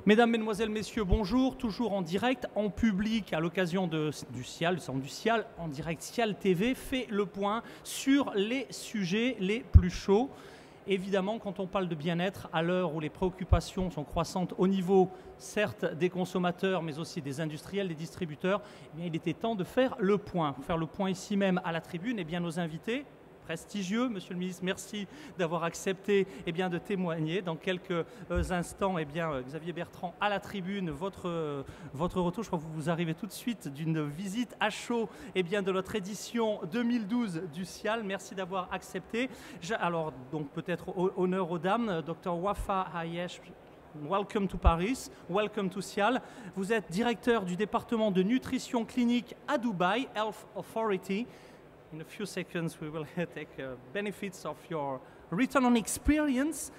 Mesdames, Mesdemoiselles, Messieurs, bonjour. Toujours en direct, en public, à l'occasion du CIAL, du Centre du CIAL, en direct CIAL TV, fait le point sur les sujets les plus chauds. Évidemment, quand on parle de bien-être, à l'heure où les préoccupations sont croissantes au niveau, certes, des consommateurs, mais aussi des industriels, des distributeurs, eh bien, il était temps de faire le point. Pour faire le point ici même à la tribune, eh bien, nos invités prestigieux. Monsieur le ministre, merci d'avoir accepté de témoigner. Dans quelques instants, Xavier Bertrand à la tribune, votre retour. Je crois que vous arrivez tout de suite d'une visite à chaud de notre édition 2012 du CIAL. Merci d'avoir accepté. Alors, donc peut-être honneur aux dames. Dr Wafa Hayesh, welcome to Paris, welcome to CIAL. Vous êtes directeur du département de nutrition clinique à Dubaï, Health Authority. In a few seconds, we will take benefits of your return on experience.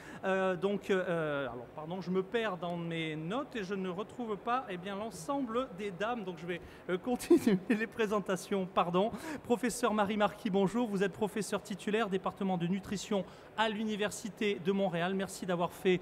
Alors, pardon, je me perds dans mes notes et je ne retrouve pas l'ensemble des dames. Donc, je vais continuer les présentations. Pardon. Professeur Marie Marquis, bonjour. Vous êtes professeur titulaire, département de nutrition à l'Université de Montréal. Merci d'avoir fait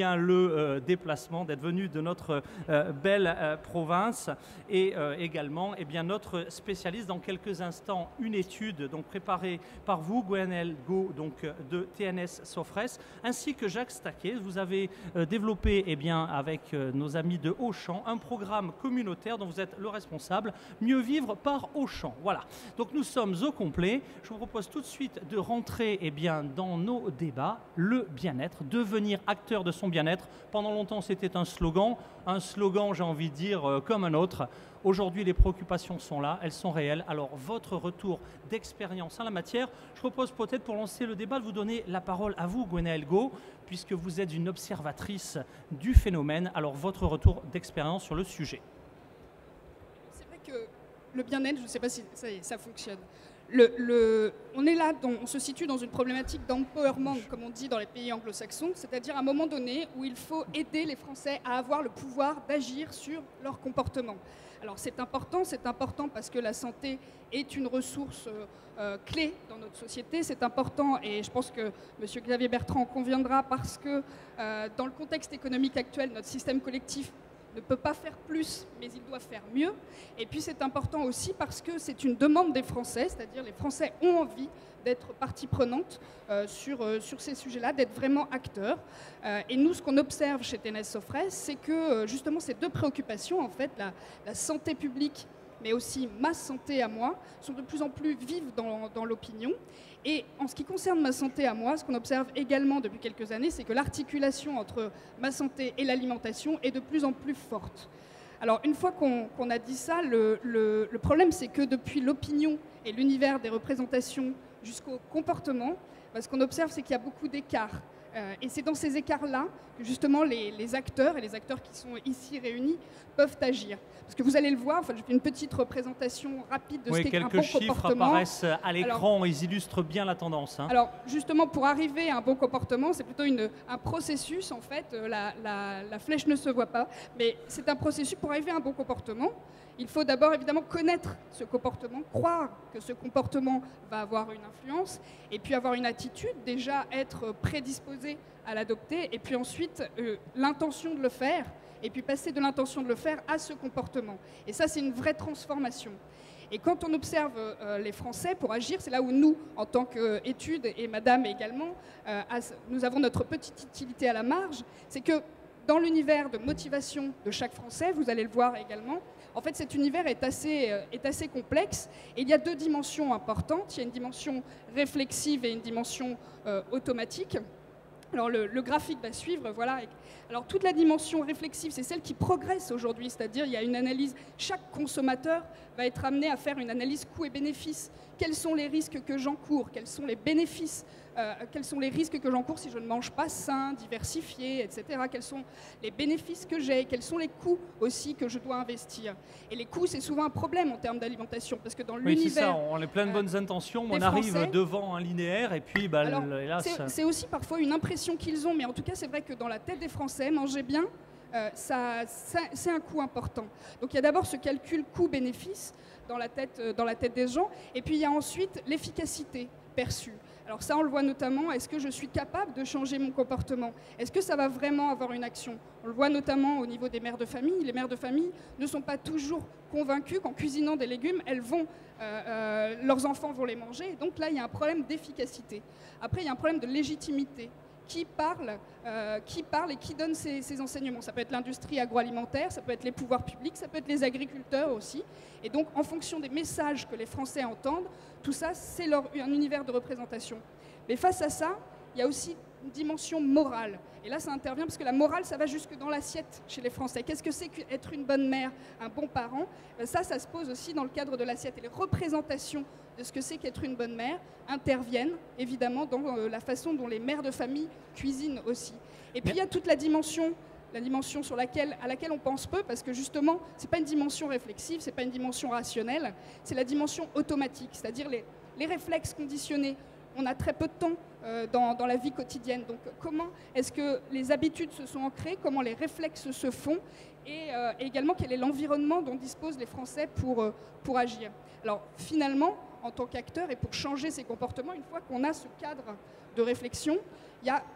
le déplacement, d'être venu de notre belle province. Et également, notre spécialiste, dans quelques instants, une étude donc préparée par vous, Gwenaëlle Gault, donc de TNS Sofres, ainsi que Jacques Staquet. Vous avez développé avec nos amis de Auchan un programme communautaire dont vous êtes le responsable, Mieux vivre par Auchan. Voilà, donc nous sommes au complet. Je vous propose tout de suite de rentrer dans nos débats, le bien-être, devenir acteur de son bien-être. Pendant longtemps, c'était un slogan, j'ai envie de dire, comme un autre. Aujourd'hui, les préoccupations sont là, elles sont réelles. Alors, votre retour d'expérience en la matière, je propose peut-être pour lancer le débat de vous donner la parole à vous, Gwenaëlle Gault, puisque vous êtes une observatrice du phénomène. Alors, votre retour d'expérience sur le sujet. C'est vrai que le bien-être, je ne sais pas si ça fonctionne. On est là, on se situe dans une problématique d'empowerment, comme on dit dans les pays anglo-saxons, c'est-à-dire à un moment donné où il faut aider les Français à avoir le pouvoir d'agir sur leur comportement. Alors c'est important parce que la santé est une ressource clé dans notre société. C'est important et je pense que M. Xavier Bertrand conviendra parce que dans le contexte économique actuel, notre système collectif ne peut pas faire plus, mais il doit faire mieux. Et puis c'est important aussi parce que c'est une demande des Français, c'est-à-dire les Français ont envie d'être partie prenante sur ces sujets-là, d'être vraiment acteurs. Et nous, ce qu'on observe chez TNS Sofres, c'est que justement ces deux préoccupations, en fait, la santé publique, mais aussi ma santé à moi, sont de plus en plus vives dans l'opinion. Et en ce qui concerne ma santé à moi, ce qu'on observe également depuis quelques années, c'est que l'articulation entre ma santé et l'alimentation est de plus en plus forte. Alors, une fois qu'on a dit ça, le problème, c'est que depuis l'opinion et l'univers des représentations jusqu'au comportement, ce qu'on observe, c'est qu'il y a beaucoup d'écarts. Et c'est dans ces écarts-là que justement les acteurs, et les acteurs qui sont ici réunis, peuvent agir. Parce que vous allez le voir, je fais une petite représentation rapide de ce qu'est un bon comportement. Quelques chiffres apparaissent à l'écran, ils illustrent bien la tendance. Alors justement, pour arriver à un bon comportement, c'est plutôt un processus en fait. La flèche ne se voit pas, mais c'est un processus pour arriver à un bon comportement. Il faut d'abord évidemment connaître ce comportement, croire que ce comportement va avoir une influence, et puis avoir une attitude, déjà être prédisposé à l'adopter, et puis ensuite l'intention de le faire, et puis passer de l'intention de le faire à ce comportement. Et ça, c'est une vraie transformation. Et quand on observe les Français pour agir, c'est là où nous, en tant qu'études, et madame également, nous avons notre petite utilité à la marge, c'est que dans l'univers de motivation de chaque Français, vous allez le voir également, en fait, cet univers est assez complexe et il y a deux dimensions importantes. Il y a une dimension réflexive et une dimension automatique. Alors, le graphique va suivre, voilà. Alors, toute la dimension réflexive, c'est celle qui progresse aujourd'hui, c'est-à-dire il y a une analyse, chaque consommateur va être amené à faire une analyse coûts et bénéfices. Quels sont les risques que j'encours? Quels sont les bénéfices? Quels sont les risques que j'encours si je ne mange pas sain, diversifié, etc. Quels sont les bénéfices que j'ai? Quels sont les coûts aussi que je dois investir? Et les coûts, c'est souvent un problème en termes d'alimentation, parce que dans l'univers... Oui, c'est ça, on a plein de bonnes intentions, mais on arrive Français, devant un linéaire, et puis, hélas... C'est aussi parfois une impression qu'ils ont, mais en tout cas, c'est vrai que dans la tête des Français, manger bien, c'est un coût important. Donc il y a d'abord ce calcul coût-bénéfice dans la tête des gens, et puis il y a ensuite l'efficacité perçue. Alors ça, on le voit notamment, est-ce que je suis capable de changer mon comportement? Est-ce que ça va vraiment avoir une action? On le voit notamment au niveau des mères de famille. Les mères de famille ne sont pas toujours convaincues qu'en cuisinant des légumes, leurs enfants vont les manger. Et donc là, il y a un problème d'efficacité. Après, il y a un problème de légitimité. Qui parle et qui donne ces enseignements? Ça peut être l'industrie agroalimentaire, ça peut être les pouvoirs publics, ça peut être les agriculteurs aussi. Et donc, en fonction des messages que les Français entendent, tout ça, c'est un univers de représentation. Mais face à ça, il y a aussi une dimension morale. Et là, ça intervient parce que la morale, ça va jusque dans l'assiette chez les Français. Qu'est-ce que c'est qu'être une bonne mère, un bon parent? Ça se pose aussi dans le cadre de l'assiette. Et les représentations de ce que c'est qu'être une bonne mère interviennent évidemment dans la façon dont les mères de famille cuisinent aussi. Et puis il y a toute la dimension à laquelle on pense peu, parce que justement, ce n'est pas une dimension réflexive, ce n'est pas une dimension rationnelle, c'est la dimension automatique, c'est-à-dire les réflexes conditionnés. On a très peu de temps dans la vie quotidienne. Donc comment est-ce que les habitudes se sont ancrées, comment les réflexes se font, et également quel est l'environnement dont disposent les Français pour agir. Alors finalement, en tant qu'acteur, et pour changer ces comportements, une fois qu'on a ce cadre de réflexion, il y a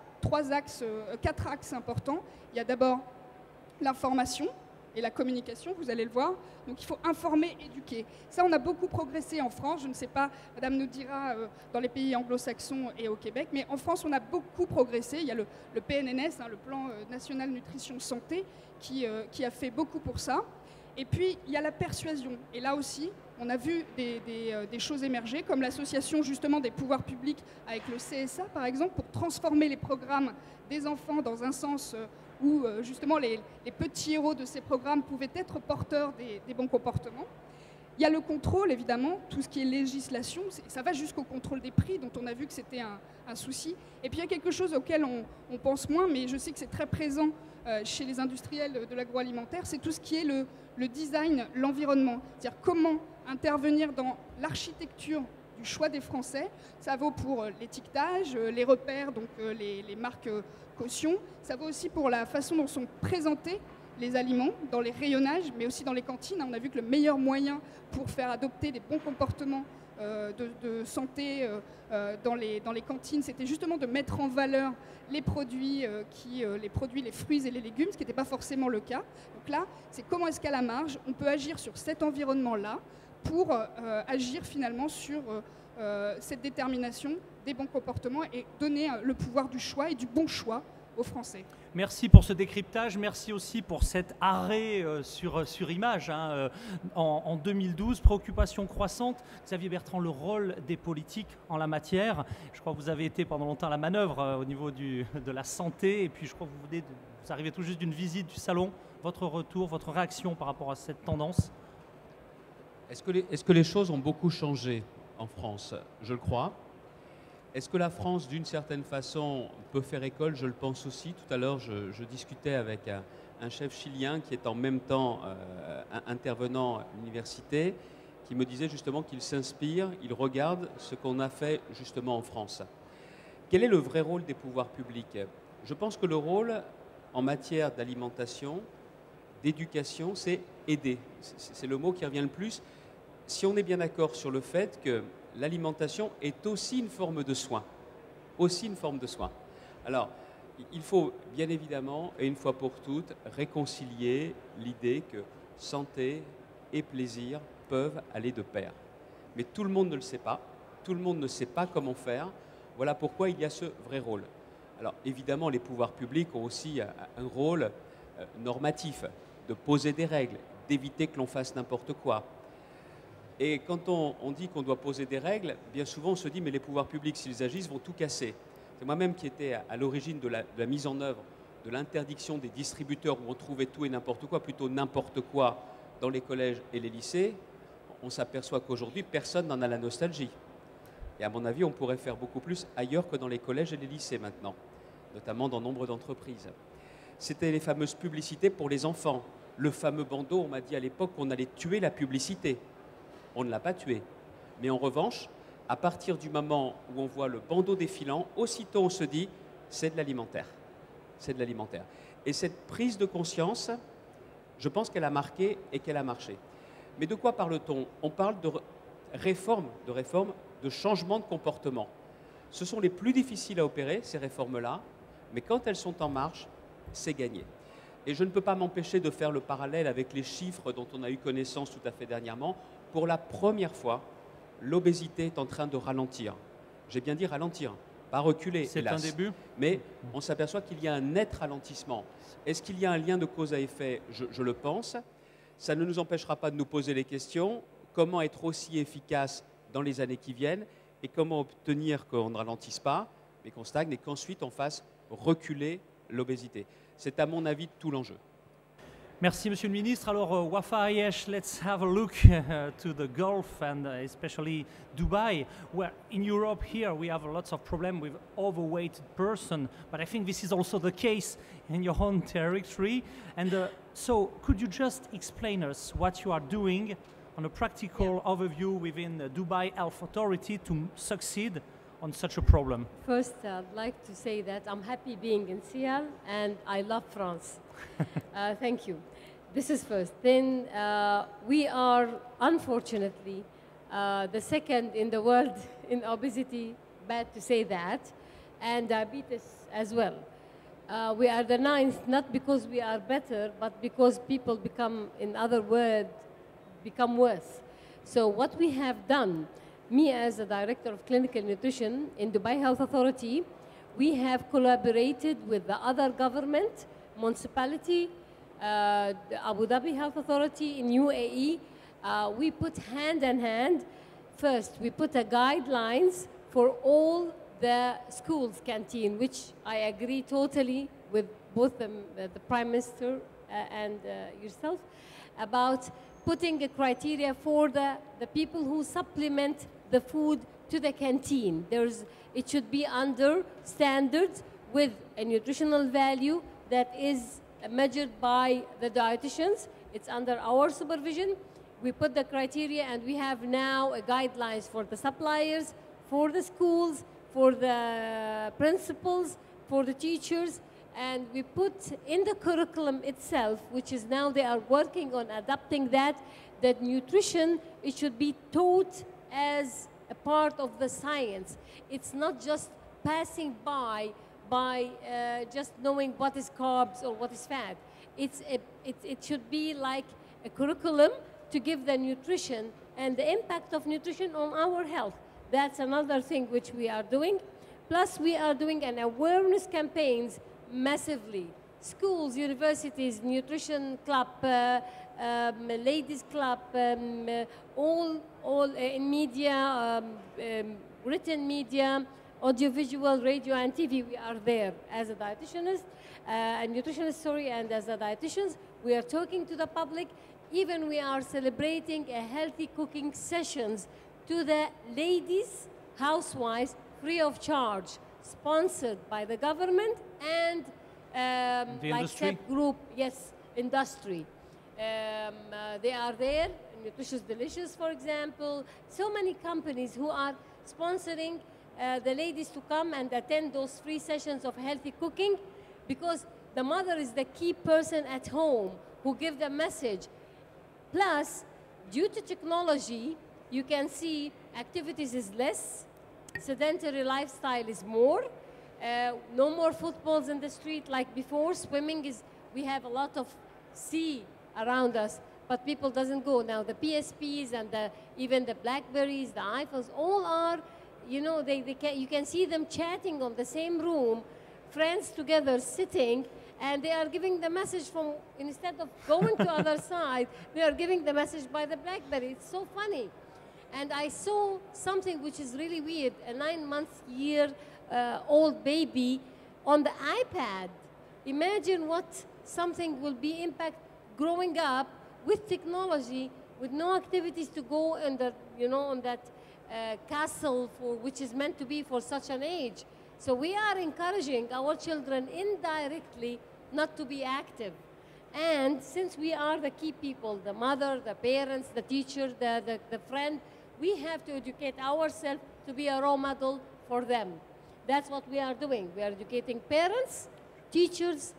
4 axes importants. Il y a d'abord l'information et la communication, vous allez le voir. Donc il faut informer, éduquer. Ça, on a beaucoup progressé en France. Je ne sais pas, Madame nous dira, dans les pays anglo-saxons et au Québec, mais en France, on a beaucoup progressé. Il y a le PNNS, le Plan National Nutrition Santé, qui a fait beaucoup pour ça. Et puis, il y a la persuasion. Et là aussi, on a vu des choses émerger, comme l'association justement des pouvoirs publics avec le CSA, par exemple, pour transformer les programmes des enfants dans un sens où justement les petits héros de ces programmes pouvaient être porteurs des bons comportements. Il y a le contrôle, évidemment, tout ce qui est législation, ça va jusqu'au contrôle des prix, dont on a vu que c'était un souci. Et puis il y a quelque chose auquel on pense moins, mais je sais que c'est très présent chez les industriels de l'agroalimentaire, c'est tout ce qui est le design, l'environnement. C'est-à-dire comment intervenir dans l'architecture du choix des Français. Ça vaut pour l'étiquetage, les repères, donc les marques caution. Ça vaut aussi pour la façon dont sont présentés les aliments, dans les rayonnages, mais aussi dans les cantines. On a vu que le meilleur moyen pour faire adopter des bons comportements de santé dans les cantines, c'était justement de mettre en valeur les produits, les fruits et les légumes, ce qui n'était pas forcément le cas. Donc là, c'est comment est-ce qu'à la marge, on peut agir sur cet environnement-là pour agir finalement sur cette détermination des bons comportements et donner le pouvoir du choix et du bon choix aux Français. Merci pour ce décryptage, merci aussi pour cet arrêt sur image. En 2012, préoccupation croissante. Xavier Bertrand, le rôle des politiques en la matière. Je crois que vous avez été pendant longtemps à la manœuvre au niveau de la santé, et puis je crois que vous arrivez tout juste d'une visite du salon. Votre retour, votre réaction par rapport à cette tendance? Est-ce que les choses ont beaucoup changé en France? Je le crois. Est-ce que la France, d'une certaine façon, peut faire école? Je le pense aussi. Tout à l'heure, je discutais avec un chef chilien qui est en même temps intervenant à l'université, qui me disait justement qu'il s'inspire, il regarde ce qu'on a fait justement en France. Quel est le vrai rôle des pouvoirs publics? Je pense que le rôle en matière d'alimentation, d'éducation, c'est aider. C'est le mot qui revient le plus. Si on est bien d'accord sur le fait que l'alimentation est aussi une forme de soin. Aussi une forme de soin. Alors, il faut bien évidemment, et une fois pour toutes, réconcilier l'idée que santé et plaisir peuvent aller de pair. Mais tout le monde ne le sait pas. Tout le monde ne sait pas comment faire. Voilà pourquoi il y a ce vrai rôle. Alors, évidemment, les pouvoirs publics ont aussi un rôle normatif, de poser des règles, d'éviter que l'on fasse n'importe quoi. Et quand on dit qu'on doit poser des règles, bien souvent on se dit mais les pouvoirs publics, s'ils agissent, vont tout casser. C'est moi-même qui étais à l'origine de la mise en œuvre de l'interdiction des distributeurs où on trouvait tout et n'importe quoi, plutôt n'importe quoi dans les collèges et les lycées. On s'aperçoit qu'aujourd'hui, personne n'en a la nostalgie. Et à mon avis, on pourrait faire beaucoup plus ailleurs que dans les collèges et les lycées maintenant, notamment dans nombre d'entreprises. C'était les fameuses publicités pour les enfants. Le fameux bandeau, on m'a dit à l'époque qu'on allait tuer la publicité. On ne l'a pas tué. Mais en revanche, à partir du moment où on voit le bandeau défilant, aussitôt on se dit c'est de l'alimentaire. C'est de l'alimentaire. Et cette prise de conscience, je pense qu'elle a marqué et qu'elle a marché. Mais de quoi parle-t-on? On parle de réforme, de changement de comportement. Ce sont les plus difficiles à opérer, ces réformes-là, mais quand elles sont en marche, c'est gagné. Et je ne peux pas m'empêcher de faire le parallèle avec les chiffres dont on a eu connaissance tout à fait dernièrement. Pour la première fois, l'obésité est en train de ralentir. J'ai bien dit ralentir, pas reculer, C'est hélas. un début. Mais on s'aperçoit qu'il y a un net ralentissement. Est-ce qu'il y a un lien de cause à effet? Je le pense. Ça ne nous empêchera pas de nous poser les questions. Comment être aussi efficace dans les années qui viennent et comment obtenir qu'on ne ralentisse pas, mais qu'on stagne et qu'ensuite on fasse reculer l'obésité. C'est à mon avis tout l'enjeu. Merci, Monsieur le Ministre. Alors, Wafa Ayesh, let's have a look to the Gulf and especially Dubai, where in Europe here we have lots of problems with overweight person, but I think this is also the case in your own territory. And so, could you just explain us what you are doing on a practical overview within the Dubai Health Authority to succeed on such a problem? First, I'd like to say that I'm happy being in Seattle and I love France. Thank you. This is first. Then we are, unfortunately, the second in the world in obesity, bad to say that, and diabetes as well. We are the ninth, not because we are better, but because people become, in other words, become worse. So what we have done, me as a director of clinical nutrition in Dubai Health Authority, we have collaborated with the other government, municipality, the Abu Dhabi Health Authority in UAE. We put hand in hand. First, we put a guidelines for all the schools canteen, which I agree totally with both the Prime Minister and yourself, about putting a criteria for the people who supplement the food to the canteen. It should be under standards with a nutritional value that is measured by the dietitians. It's under our supervision. We put the criteria and we have now guidelines for the suppliers, for the schools, for the principals, for the teachers, and we put in the curriculum itself, which is now they are working on adapting that nutrition, it should be taught as a part of the science. It's not just passing by just knowing what is carbs or what is fat. It should be like a curriculum to give the nutrition and the impact of nutrition on our health. That's another thing which we are doing. Plus, we are doing an awareness campaigns massively. Schools, universities, nutrition club, ladies club, all in media, written media, audiovisual, radio, and TV. We are there as a dietitianist, a nutritionist, sorry, and as a dietitians. We are talking to the public. Even we are celebrating a healthy cooking sessions to the ladies, housewives, free of charge, sponsored by the government and like SEP Group, yes, industry. They are there, Nutritious Delicious, for example. So many companies who are sponsoring the ladies to come and attend those free sessions of healthy cooking, because the mother is the key person at home who gives the message. Plus, due to technology, you can see activities is less, sedentary lifestyle is more, no more footballs in the street like before. Swimming is, we have a lot of sea around us, but people doesn't go. Now the PSPs and even the Blackberries, the iPhones, all are, you know, you can see them chatting on the same room, friends together sitting, and they are giving the message from, instead of going to other side, they are giving the message by the Blackberry. It's so funny. And I saw something which is really weird, a 9-month-old baby on the iPad. Imagine what something will be impact growing up with technology, with no activities to go in the, you know, on that castle for, which is meant to be for such an age. So we are encouraging our children indirectly not to be active. And since we are the key people, the mother, the parents, the teacher, the friend, we have to educate ourselves to be a role model for them. That's what we are doing. We are educating parents, teachers,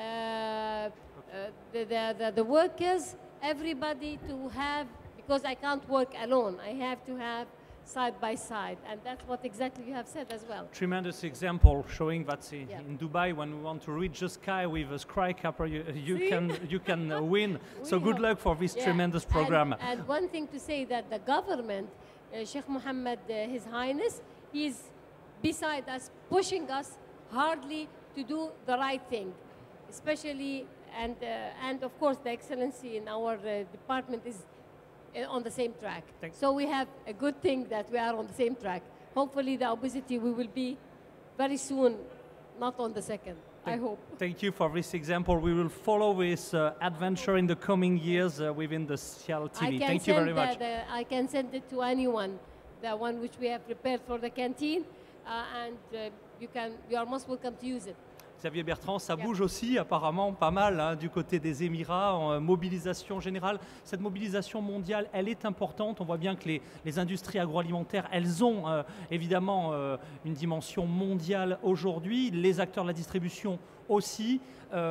the workers, everybody to have, because I can't work alone. I have to have side by side, and that's what exactly you have said as well. Tremendous example showing that Yeah. in Dubai, when we want to reach the sky with a skyscraper, you See? can win. So We good have- luck for this Yeah. tremendous program. And one thing to say that the government, Sheikh Mohammed, His Highness, he's beside us, pushing us hardly to do the right thing, especially, and of course the excellency in our department is on the same track. Thank- So we have a good thing that we are on the same track. Hopefully the obesity we will be very soon, not on the second, I hope. Thank you for this example. We will follow this adventure in the coming years within the Cial TV. Thank you very much. I can send it to anyone, the one which we have prepared for the canteen, and you are most welcome to use it. Xavier Bertrand, ça Yeah. bouge aussi apparemment pas mal hein, du côté des Émirats, en mobilisation générale. Cette mobilisation mondiale, elle est importante. On voit bien que les industries agroalimentaires, elles ont évidemment une dimension mondiale aujourd'hui. Les acteurs de la distribution aussi.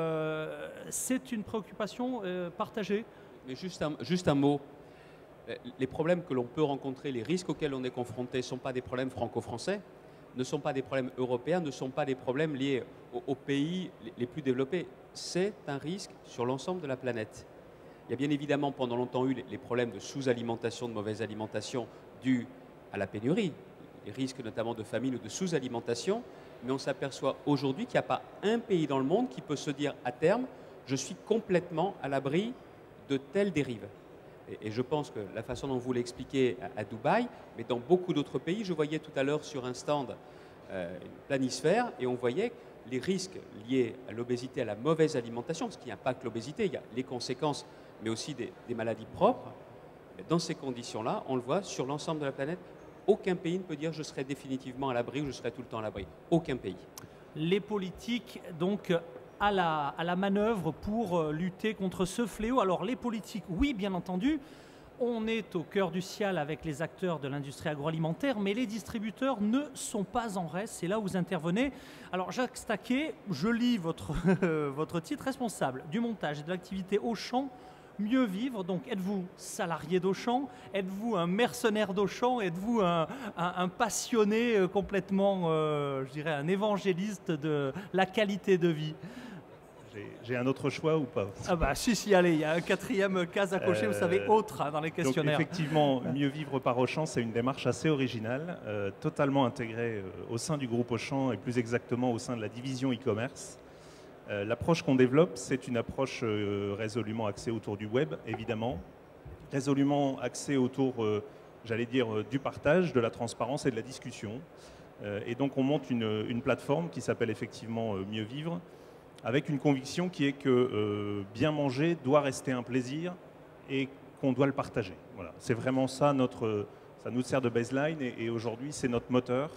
C'est une préoccupation partagée. Mais juste un mot. Les problèmes que l'on peut rencontrer, les risques auxquels on est confronté ne sont pas des problèmes franco-français, ne sont pas des problèmes européens, ne sont pas des problèmes liés aux pays les plus développés. C'est un risque sur l'ensemble de la planète. Il y a bien évidemment pendant longtemps eu les problèmes de sous-alimentation, de mauvaise alimentation dus à la pénurie, les risques notamment de famine ou de sous-alimentation, mais on s'aperçoit aujourd'hui qu'il n'y a pas un pays dans le monde qui peut se dire à terme « je suis complètement à l'abri de telles dérives ». Et je pense que la façon dont vous l'expliquez à Dubaï, mais dans beaucoup d'autres pays, je voyais tout à l'heure sur un stand une planisphère et on voyait les risques liés à l'obésité, à la mauvaise alimentation, parce qu'il n'y a pas que l'obésité, il y a les conséquences, mais aussi des maladies propres. Mais dans ces conditions-là, on le voit sur l'ensemble de la planète, aucun pays ne peut dire je serai définitivement à l'abri ou je serai tout le temps à l'abri. Aucun pays. Les politiques, donc, à la manœuvre pour lutter contre ce fléau. Alors les politiques, oui, bien entendu, on est au cœur du Cial avec les acteurs de l'industrie agroalimentaire, mais les distributeurs ne sont pas en reste. C'est là où vous intervenez. Alors Jacques Staquet, je lis votre, votre titre, responsable du montage et de l'activité Auchan, mieux vivre. Donc êtes-vous salarié d'Auchan? Êtes-vous un mercenaire d'Auchan? Êtes-vous un passionné complètement, je dirais, un évangéliste de la qualité de vie? J'ai un autre choix ou pas? Ah bah si, allez, il y a un quatrième case à cocher, vous savez, autre hein, dans les questionnaires. Donc effectivement, mieux vivre par Auchan, c'est une démarche assez originale, totalement intégrée au sein du groupe Auchan et plus exactement au sein de la division e-commerce. L'approche qu'on développe, c'est une approche résolument axée autour du web, évidemment, résolument axée autour, j'allais dire, du partage, de la transparence et de la discussion. Et donc on monte une plateforme qui s'appelle effectivement Mieux Vivre, avec une conviction qui est que bien manger doit rester un plaisir et qu'on doit le partager. Voilà. C'est vraiment ça, ça nous sert de baseline et aujourd'hui c'est notre moteur,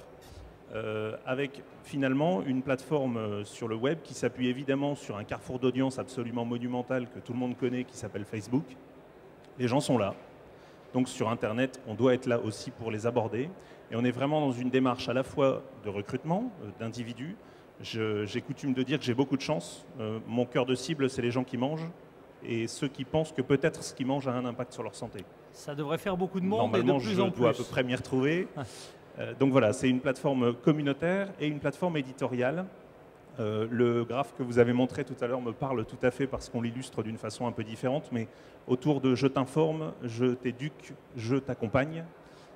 avec finalement une plateforme sur le web qui s'appuie évidemment sur un carrefour d'audience absolument monumental que tout le monde connaît qui s'appelle Facebook. Les gens sont là, donc sur Internet on doit être là aussi pour les aborder et on est vraiment dans une démarche à la fois de recrutement d'individus. J'ai coutume de dire que j'ai beaucoup de chance. Mon cœur de cible, c'est les gens qui mangent et ceux qui pensent que peut-être ce qu'ils mangent a un impact sur leur santé. Ça devrait faire beaucoup de monde et Normalement, de plus en je plus. dois à peu près m'y retrouver. Donc voilà, c'est une plateforme communautaire et une plateforme éditoriale. Le graphe que vous avez montré tout à l'heure me parle tout à fait parce qu'on l'illustre d'une façon un peu différente, mais autour de « je t'informe »,« je t'éduque »,« je t'accompagne ».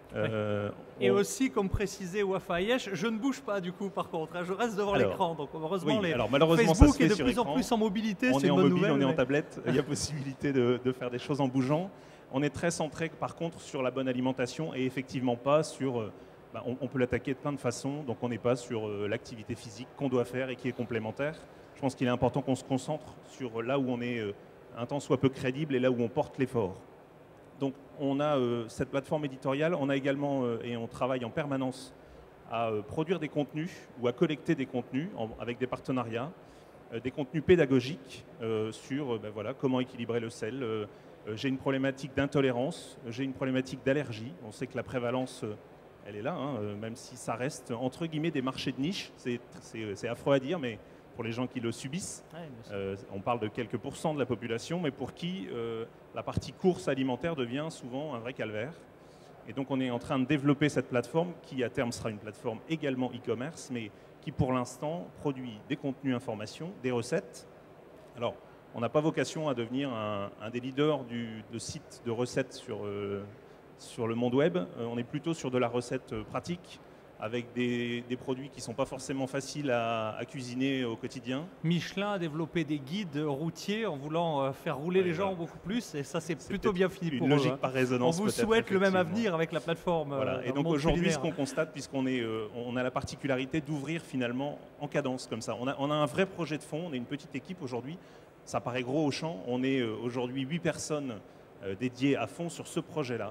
Et aussi, comme précisait Wafa Ayesh, je ne bouge pas du coup par contre, hein, je reste devant l'écran. Donc heureusement, oui, malheureusement, Facebook ça se fait est de sur plus en écran. plus en mobilité, on c'est est une en bonne mobile, nouvelle. on est en mais- tablette, il y a possibilité de faire des choses en bougeant. On est très centré par contre sur la bonne alimentation et effectivement pas sur... on peut l'attaquer de plein de façons, donc on n'est pas sur l'activité physique qu'on doit faire et qui est complémentaire. Je pense qu'il est important qu'on se concentre sur là où on est un tant soit peu crédible et là où on porte l'effort. Donc on a cette plateforme éditoriale, on a également, et on travaille en permanence à produire des contenus ou à collecter des contenus avec des partenariats, des contenus pédagogiques sur voilà, comment équilibrer le sel. J'ai une problématique d'intolérance, j'ai une problématique d'allergie. On sait que la prévalence, elle est là, hein, même si ça reste entre guillemets des marchés de niche. C'est affreux à dire, mais pour les gens qui le subissent, Ouais, bien sûr. on parle de quelques pourcents de la population, mais pour qui la partie course alimentaire devient souvent un vrai calvaire. Et donc on est en train de développer cette plateforme qui à terme sera une plateforme également e-commerce, mais qui pour l'instant produit des contenus informations, des recettes. Alors on n'a pas vocation à devenir un des leaders de sites de recettes sur le monde web. On est plutôt sur de la recette pratique, avec des produits qui ne sont pas forcément faciles à cuisiner au quotidien. Michelin a développé des guides routiers en voulant faire rouler les gens beaucoup plus, et ça c'est plutôt bien fini pour eux. Une logique par résonance. On vous souhaite le même avenir avec la plateforme. Voilà. Et donc aujourd'hui, ce qu'on constate, puisqu'on a la particularité d'ouvrir finalement en cadence comme ça. On a un vrai projet de fond, on est une petite équipe aujourd'hui. Ça paraît gros au champ. On est aujourd'hui 8 personnes dédiées à fond sur ce projet-là.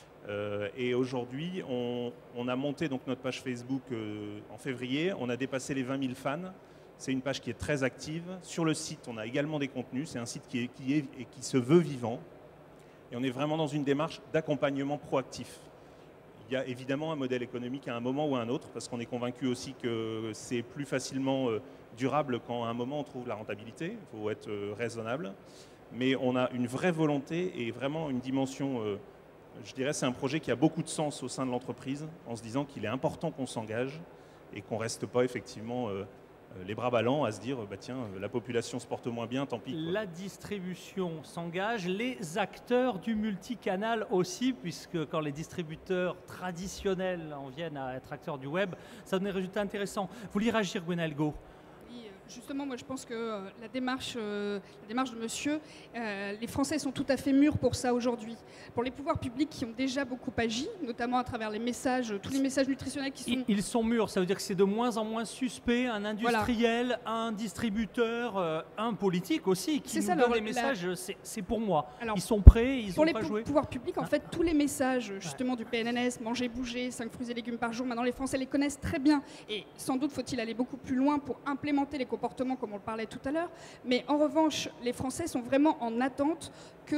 Et aujourd'hui, on a monté donc notre page Facebook en février. On a dépassé les 20 000 fans. C'est une page qui est très active. Sur le site, on a également des contenus. C'est un site qui se veut vivant. Et on est vraiment dans une démarche d'accompagnement proactif. Il y a évidemment un modèle économique à un moment ou à un autre, parce qu'on est convaincu aussi que c'est plus facilement durable quand à un moment on trouve la rentabilité. Il faut être raisonnable. Mais on a une vraie volonté et vraiment une dimension... je dirais c'est un projet qui a beaucoup de sens au sein de l'entreprise, en se disant qu'il est important qu'on s'engage et qu'on ne reste pas effectivement les bras ballants à se dire bah tiens, la population se porte moins bien, tant pis. Quoi. La distribution s'engage, les acteurs du multicanal aussi, puisque quand les distributeurs traditionnels en viennent à être acteurs du web, ça donne des résultats intéressants. Vous voulez réagir, Gwenaëlle Gault? Justement, moi je pense que la démarche de monsieur, les Français sont tout à fait mûrs pour ça aujourd'hui. Pour les pouvoirs publics qui ont déjà beaucoup agi, notamment à travers les messages, tous les messages nutritionnels qui sont... Ils sont mûrs, ça veut dire que c'est de moins en moins suspect, un industriel, voilà. Un distributeur, un politique aussi, qui nous donne les messages, c'est pour moi. Alors, ils sont prêts, ils ont pas joué. Pour les pouvoirs publics, en fait, tous les messages justement du PNNS, manger, bouger, 5 fruits et légumes par jour, maintenant les Français les connaissent très bien. Et sans doute faut-il aller beaucoup plus loin pour implémenter les comportements comme on le parlait tout à l'heure, mais en revanche, les Français sont vraiment en attente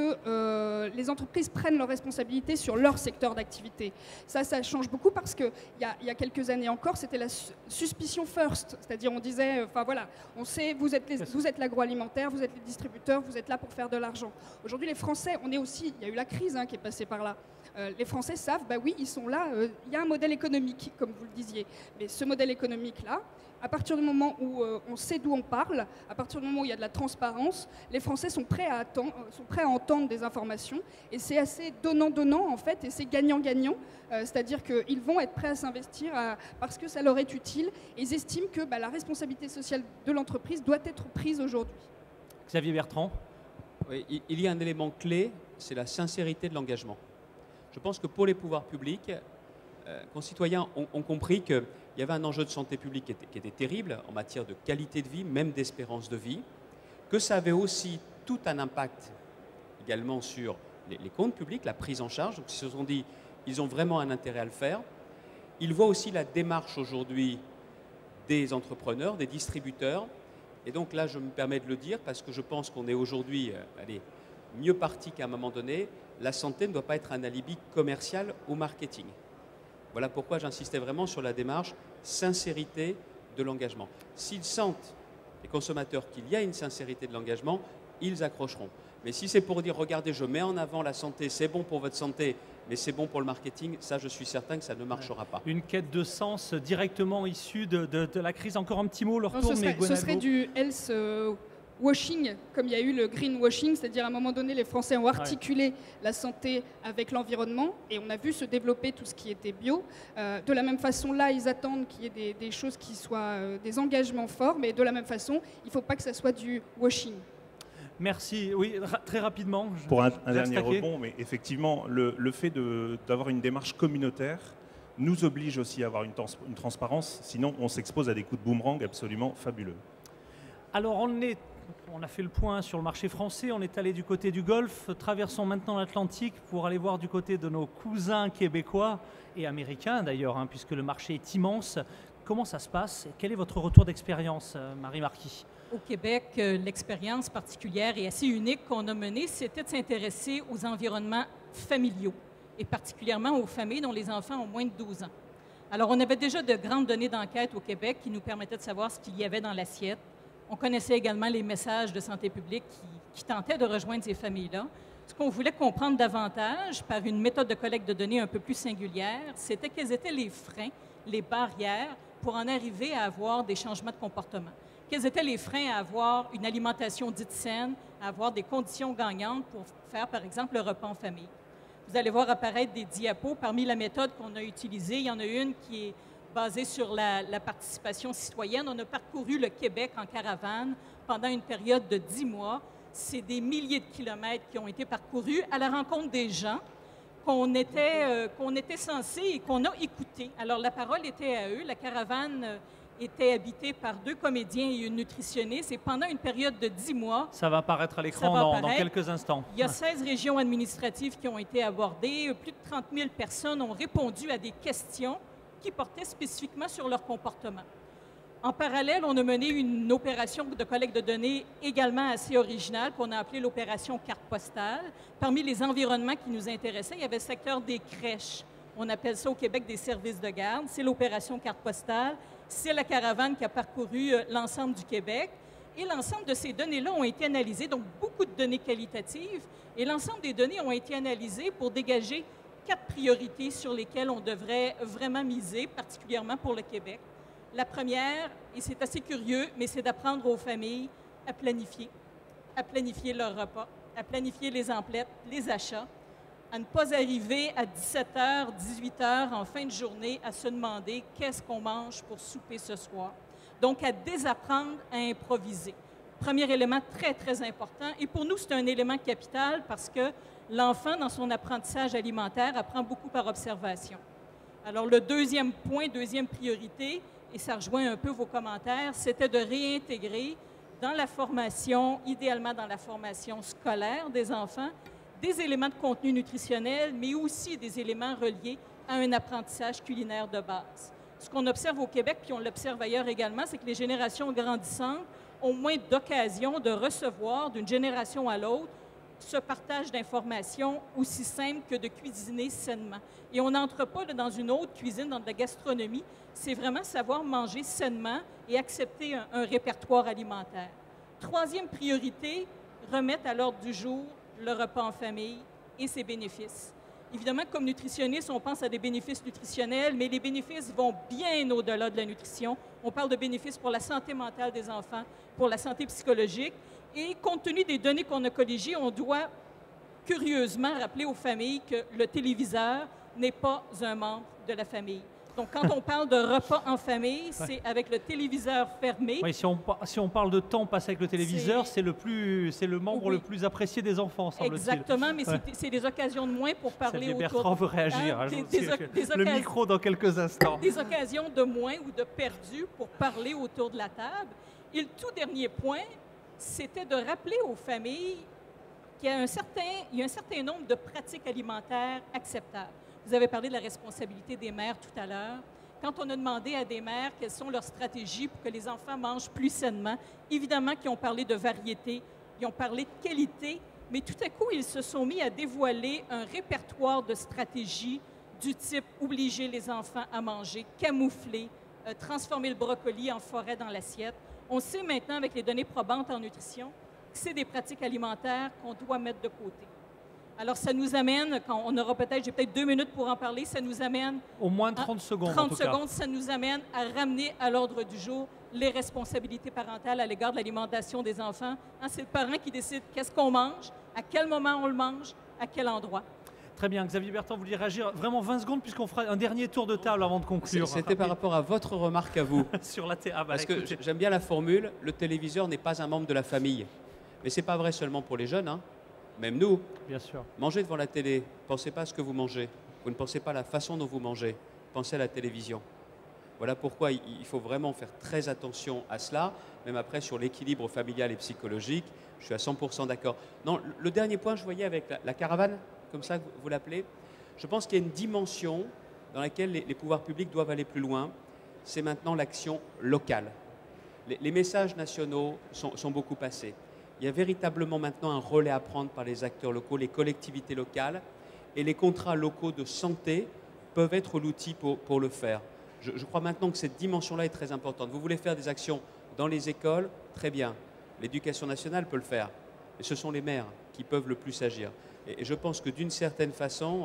que les entreprises prennent leurs responsabilités sur leur secteur d'activité. Ça change beaucoup parce qu'il y a quelques années encore, c'était la suspicion first, c'est-à-dire on disait, enfin voilà, on sait, vous êtes l'agroalimentaire, vous êtes les distributeurs, vous êtes là pour faire de l'argent. Aujourd'hui, les Français, on est aussi, il y a eu la crise qui est passée par là. Les Français savent, bah oui, ils sont là, il y a un modèle économique, comme vous le disiez, mais ce modèle économique-là, à partir du moment où on sait d'où on parle, à partir du moment où il y a de la transparence, les Français sont prêts à entendre des informations. Et c'est assez donnant-donnant, en fait, et c'est gagnant-gagnant. C'est-à-dire qu'ils vont être prêts à s'investir parce que ça leur est utile. Et ils estiment que la responsabilité sociale de l'entreprise doit être prise aujourd'hui. Xavier Bertrand. Oui, il y a un élément clé, c'est la sincérité de l'engagement. Je pense que pour les pouvoirs publics, concitoyens ont compris qu'il y avait un enjeu de santé publique qui était terrible en matière de qualité de vie, même d'espérance de vie, que ça avait aussi tout un impact également sur les comptes publics, la prise en charge. Donc ils se sont dit, ils ont vraiment un intérêt à le faire. Ils voient aussi la démarche aujourd'hui des entrepreneurs, des distributeurs. Et donc là, je me permets de le dire parce que je pense qu'on est aujourd'hui mieux parti qu'à un moment donné. La santé ne doit pas être un alibi commercial ou marketing. Voilà pourquoi j'insistais vraiment sur la démarche sincérité de l'engagement. S'ils sentent, les consommateurs, qu'il y a une sincérité de l'engagement, ils accrocheront. Mais si c'est pour dire, regardez, je mets en avant la santé, c'est bon pour votre santé, mais c'est bon pour le marketing, ça, je suis certain que ça ne marchera pas. Une quête de sens directement issue de la crise. Encore un petit mot, le retour. Ce serait du health washing, comme il y a eu le greenwashing, c'est-à-dire à un moment donné, les Français ont articulé la santé avec l'environnement et on a vu se développer tout ce qui était bio. De la même façon, là, ils attendent qu'il y ait des choses qui soient des engagements forts, mais de la même façon, il ne faut pas que ça soit du washing. Merci. Oui, très rapidement. Pour un dernier rebond, mais effectivement, le fait d'avoir une démarche communautaire nous oblige aussi à avoir une transparence, sinon on s'expose à des coups de boomerang absolument fabuleux. Alors on a fait le point sur le marché français, on est allé du côté du Golfe, traversons maintenant l'Atlantique pour aller voir du côté de nos cousins québécois et américains d'ailleurs, puisque le marché est immense. Comment ça se passe et quel est votre retour d'expérience, Marie Marquis? Au Québec, l'expérience particulière et assez unique qu'on a menée, c'était de s'intéresser aux environnements familiaux et particulièrement aux familles dont les enfants ont moins de 12 ans. Alors, on avait déjà de grandes données d'enquête au Québec qui nous permettaient de savoir ce qu'il y avait dans l'assiette. On connaissait également les messages de santé publique qui tentaient de rejoindre ces familles-là. Ce qu'on voulait comprendre davantage par une méthode de collecte de données un peu plus singulière, c'était quels étaient les freins, les barrières pour en arriver à avoir des changements de comportement. Quels étaient les freins à avoir une alimentation dite saine, à avoir des conditions gagnantes pour faire, par exemple, le repas en famille. Vous allez voir apparaître des diapos. Parmi la méthode qu'on a utilisée, il y en a une qui est basée sur la participation citoyenne. On a parcouru le Québec en caravane pendant une période de 10 mois. C'est des milliers de kilomètres qui ont été parcourus à la rencontre des gens qu'on était censé et qu'on a écoutés. Alors, la parole était à eux. La caravane était habitée par 2 comédiens et une nutritionniste. Et pendant une période de 10 mois... Ça va apparaître à l'écran dans quelques instants. Il y a 16 régions administratives qui ont été abordées. Plus de 30 000 personnes ont répondu à des questions qui portaient spécifiquement sur leur comportement. En parallèle, on a mené une opération de collecte de données également assez originale qu'on a appelée l'opération carte postale. Parmi les environnements qui nous intéressaient, il y avait le secteur des crèches. On appelle ça au Québec des services de garde. C'est l'opération carte postale. C'est la caravane qui a parcouru l'ensemble du Québec. Et l'ensemble de ces données-là ont été analysées, donc beaucoup de données qualitatives. Et l'ensemble des données ont été analysées pour dégager 4 priorités sur lesquelles on devrait vraiment miser, particulièrement pour le Québec. La première, et c'est assez curieux, mais c'est d'apprendre aux familles à planifier leur repas, à planifier les emplettes, les achats, à ne pas arriver à 17h, 18h en fin de journée à se demander qu'est-ce qu'on mange pour souper ce soir. Donc, à désapprendre à improviser. Premier élément très, très important. Et pour nous, c'est un élément capital parce que l'enfant, dans son apprentissage alimentaire, apprend beaucoup par observation. Alors, le deuxième point, deuxième priorité, et ça rejoint un peu vos commentaires, c'était de réintégrer dans la formation, idéalement dans la formation scolaire des enfants, des éléments de contenu nutritionnel, mais aussi des éléments reliés à un apprentissage culinaire de base. Ce qu'on observe au Québec, puis on l'observe ailleurs également, c'est que les générations grandissantes ont moins d'occasions de recevoir d'une génération à l'autre ce partage d'informations aussi simple que de cuisiner sainement. Et on n'entre pas dans une autre cuisine, dans de la gastronomie. C'est vraiment savoir manger sainement et accepter un répertoire alimentaire. Troisième priorité, remettre à l'ordre du jour le repas en famille et ses bénéfices. Évidemment, comme nutritionniste, on pense à des bénéfices nutritionnels, mais les bénéfices vont bien au-delà de la nutrition. On parle de bénéfices pour la santé mentale des enfants, pour la santé psychologique. Et compte tenu des données qu'on a colligées, on doit curieusement rappeler aux familles que le téléviseur n'est pas un membre de la famille. Donc, quand on parle de repas en famille, c'est avec le téléviseur fermé. Oui, si on parle de temps passé avec le téléviseur, c'est le membre le plus apprécié des enfants, semble-t-il. Exactement, mais c'est des occasions de moins pour parler autour... Bertrand veut réagir. Le micro dans quelques instants. Des occasions de moins ou de perdu pour parler autour de la table. Et le tout dernier point, c'était de rappeler aux familles qu'il y a un certain nombre de pratiques alimentaires acceptables. Vous avez parlé de la responsabilité des mères tout à l'heure. Quand on a demandé à des mères quelles sont leurs stratégies pour que les enfants mangent plus sainement, évidemment qu'ils ont parlé de variété, ils ont parlé de qualité, mais tout à coup, ils se sont mis à dévoiler un répertoire de stratégies du type obliger les enfants à manger, camoufler, transformer le brocoli en forêt dans l'assiette. On sait maintenant, avec les données probantes en nutrition, que c'est des pratiques alimentaires qu'on doit mettre de côté. Alors, ça nous amène, quand on aura j'ai peut-être 2 minutes pour en parler, ça nous amène... Au moins 30 secondes, 30 secondes, ça nous amène à ramener à l'ordre du jour les responsabilités parentales à l'égard de l'alimentation des enfants. Hein, c'est le parent qui décide qu'est-ce qu'on mange, à quel moment on le mange, à quel endroit. Très bien. Xavier Bertrand, vous vouliez réagir vraiment 20 secondes puisqu'on fera un dernier tour de table avant de conclure. C'était par rapport à votre remarque à vous. Sur la Parce que j'aime bien la formule, le téléviseur n'est pas un membre de la famille. Mais ce n'est pas vrai seulement pour les jeunes, hein. Même nous. Bien sûr. Mangez devant la télé, ne pensez pas à ce que vous mangez. Vous ne pensez pas à la façon dont vous mangez. Pensez à la télévision. Voilà pourquoi il faut vraiment faire très attention à cela, même après sur l'équilibre familial et psychologique. Je suis à 100% d'accord. Non, le dernier point, je voyais avec la caravane, comme ça vous l'appelez, je pense qu'il y a une dimension dans laquelle les pouvoirs publics doivent aller plus loin. C'est maintenant l'action locale. Les messages nationaux sont beaucoup passés. Il y a véritablement maintenant un relais à prendre par les acteurs locaux, les collectivités locales, et les contrats locaux de santé peuvent être l'outil pour le faire. Je crois maintenant que cette dimension-là est très importante. Vous voulez faire des actions dans les écoles, très bien. L'éducation nationale peut le faire, mais ce sont les maires qui peuvent le plus agir. Et je pense que d'une certaine façon,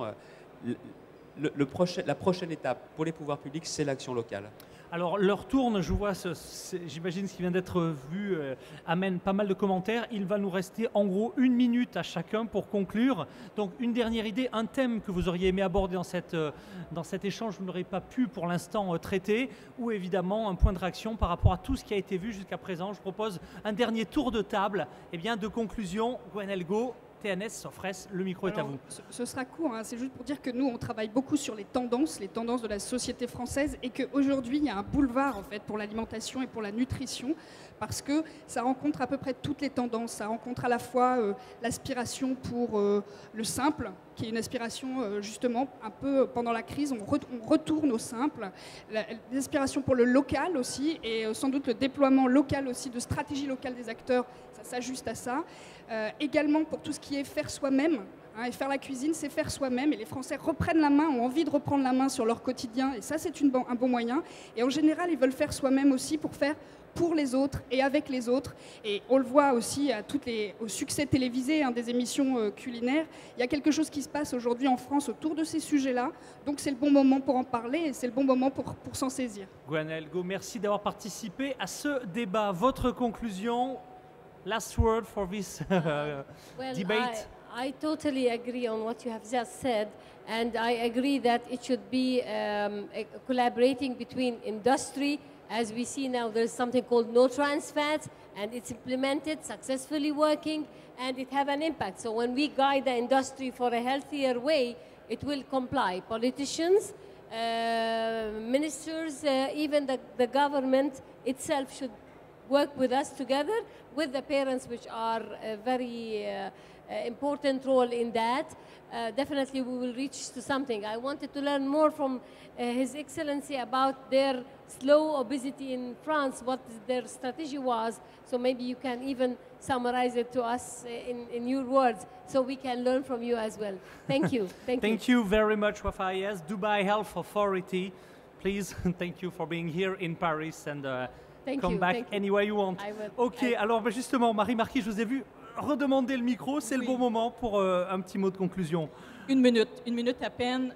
la prochaine étape pour les pouvoirs publics, c'est l'action locale. Alors, l'heure tourne, je vois, j'imagine ce qui vient d'être vu amène pas mal de commentaires. Il va nous rester en gros 1 minute à chacun pour conclure. Donc, une dernière idée, un thème que vous auriez aimé aborder dans cet échange, vous n'aurez pas pu pour l'instant traiter, ou évidemment un point de réaction par rapport à tout ce qui a été vu jusqu'à présent. Je propose un dernier tour de table de conclusion. Gwenaëlle Gault, TNS, Sofres, le micro est à vous. Ce sera court, hein. C'est juste pour dire que nous, on travaille beaucoup sur les tendances de la société française et qu'aujourd'hui, il y a un boulevard en fait, pour l'alimentation et pour la nutrition parce que ça rencontre à peu près toutes les tendances. Ça rencontre à la fois l'aspiration pour le simple, qui est une aspiration justement un peu pendant la crise, on retourne au simple, l'aspiration pour le local aussi et sans doute le déploiement local aussi de stratégies locales des acteurs, ça s'ajuste à ça. Également pour tout ce qui est faire soi-même, hein, et faire la cuisine, c'est faire soi-même, et les Français reprennent la main, ont envie de reprendre la main sur leur quotidien, et ça c'est un bon moyen. Et en général, ils veulent faire soi-même aussi pour faire pour les autres et avec les autres. Et on le voit aussi au succès télévisé des émissions culinaires. Il y a quelque chose qui se passe aujourd'hui en France autour de ces sujets-là, donc c'est le bon moment pour en parler et c'est le bon moment pour s'en saisir. Gwenaëlle Gault, merci d'avoir participé à ce débat. Votre conclusion? Last word for this debate. I totally agree on what you have just said, and I agree that it should be collaborating between industry. As we see now, there's something called no trans fats, and it's implemented, successfully working, and it have an impact. So when we guide the industry for a healthier way, it will comply. Politicians, ministers, even the government itself should work with us together, with the parents, which are a very important role in that. Definitely we will reach to something. I wanted to learn more from His Excellency about their slow obesity in France, what their strategy was. So maybe you can even summarize it to us in your words, so we can learn from you as well. Thank you. Thank you very much, Wafa Ayaz, Dubai Health Authority. Please, thank you for being here in Paris and come back anywhere you want. Ok, alors justement, Marie Marquis, je vous ai vu redemander le micro. C'est le bon moment pour un petit mot de conclusion. 1 minute à peine.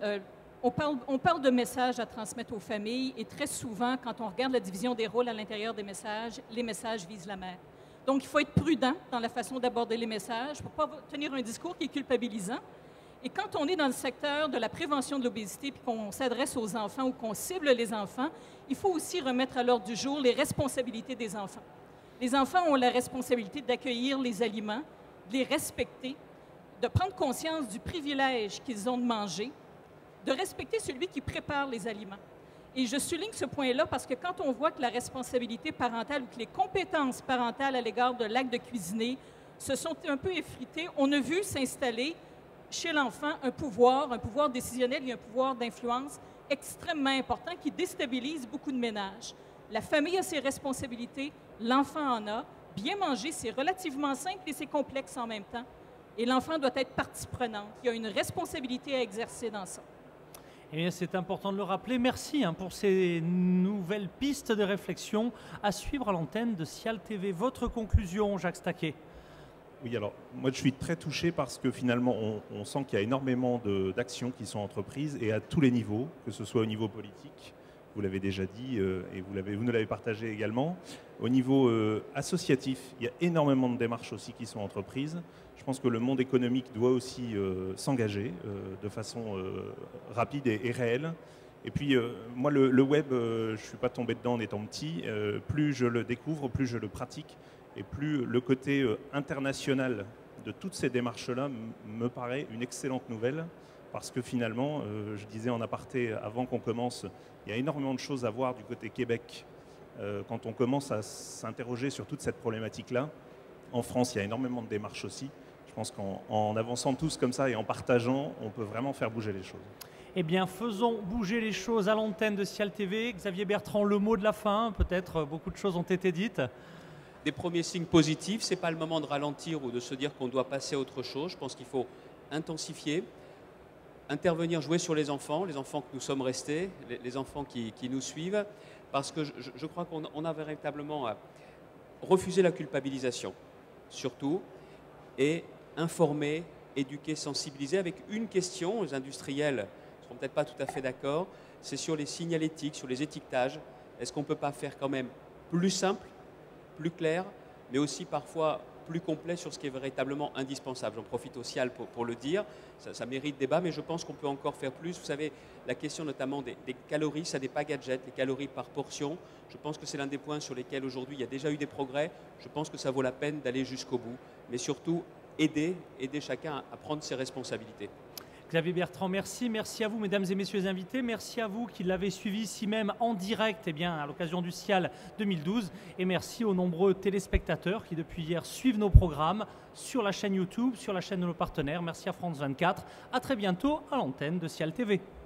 On parle de messages à transmettre aux familles et très souvent, quand on regarde la division des rôles à l'intérieur des messages, les messages visent la mère. Donc, il faut être prudent dans la façon d'aborder les messages pour ne pas tenir un discours qui est culpabilisant. Et quand on est dans le secteur de la prévention de l'obésité puis qu'on s'adresse aux enfants ou qu'on cible les enfants, il faut aussi remettre à l'ordre du jour les responsabilités des enfants. Les enfants ont la responsabilité d'accueillir les aliments, de les respecter, de prendre conscience du privilège qu'ils ont de manger, de respecter celui qui prépare les aliments. Et je souligne ce point-là parce que quand on voit que la responsabilité parentale ou que les compétences parentales à l'égard de l'acte de cuisiner se sont un peu effritées, on a vu s'installer chez l'enfant un pouvoir décisionnel et un pouvoir d'influence extrêmement important qui déstabilise beaucoup de ménages. La famille a ses responsabilités, l'enfant en a. Bien manger, c'est relativement simple et c'est complexe en même temps. Et l'enfant doit être partie prenante. Il y a une responsabilité à exercer dans ça. Et c'est important de le rappeler. Merci pour ces nouvelles pistes de réflexion à suivre à l'antenne de Cial TV. Votre conclusion, Jacques Staquet? Oui, alors moi je suis très touché parce que finalement on sent qu'il y a énormément d'actions qui sont entreprises et à tous les niveaux, que ce soit au niveau politique, vous l'avez déjà dit et vous nous l'avez partagé également. Au niveau associatif, il y a énormément de démarches aussi qui sont entreprises. Je pense que le monde économique doit aussi s'engager de façon rapide et réelle. Et puis moi le web, je ne suis pas tombé dedans en étant petit. Plus je le découvre, plus je le pratique et plus le côté international de toutes ces démarches-là me paraît une excellente nouvelle. Parce que finalement, je disais en aparté avant qu'on commence, il y a énormément de choses à voir du côté Québec quand on commence à s'interroger sur toute cette problématique-là. En France, il y a énormément de démarches aussi. Je pense qu'en avançant tous comme ça et en partageant, on peut vraiment faire bouger les choses. Eh bien, faisons bouger les choses à l'antenne de Cial TV. Xavier Bertrand, le mot de la fin. Peut-être beaucoup de choses ont été dites. Des premiers signes positifs. Ce n'est pas le moment de ralentir ou de se dire qu'on doit passer à autre chose. Je pense qu'il faut intensifier. Intervenir, jouer sur les enfants que nous sommes restés, les enfants qui nous suivent, parce que je crois qu'on a véritablement refusé la culpabilisation, surtout, et informer éduquer, sensibiliser avec une question. Les industriels ne seront peut-être pas tout à fait d'accord. C'est sur les signalétiques, sur les étiquetages. Est-ce qu'on ne peut pas faire quand même plus simple, plus clair, mais aussi parfois plus complet sur ce qui est véritablement indispensable. J'en profite au CIAL pour le dire, ça mérite débat, mais je pense qu'on peut encore faire plus. Vous savez, la question notamment des calories, ça n'est pas gadget, les calories par portion, je pense que c'est l'un des points sur lesquels aujourd'hui il y a déjà eu des progrès. Je pense que ça vaut la peine d'aller jusqu'au bout, mais surtout aider chacun à prendre ses responsabilités. Xavier Bertrand, merci. Merci à vous, mesdames et messieurs les invités. Merci à vous qui l'avez suivi ici même en direct à l'occasion du CIAL 2012. Et merci aux nombreux téléspectateurs qui, depuis hier, suivent nos programmes sur la chaîne YouTube, sur la chaîne de nos partenaires. Merci à France 24. À très bientôt à l'antenne de CIAL TV.